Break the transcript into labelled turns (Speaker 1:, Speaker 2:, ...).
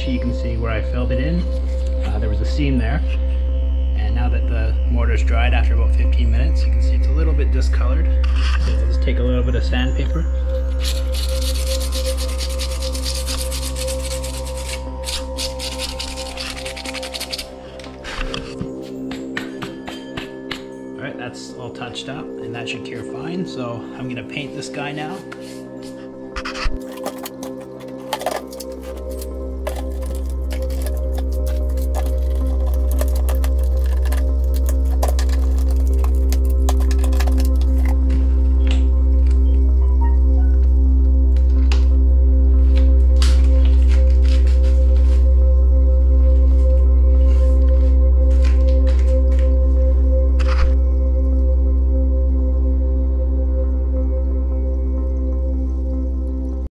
Speaker 1: actually you can see where I filled it in. There was a seam there. And now that the mortar's dried after about 15 minutes, you can see it's a little bit discolored. So I'll just take a little bit of sandpaper. Alright, that's all touched up and that should cure fine. So I'm going to paint this guy now.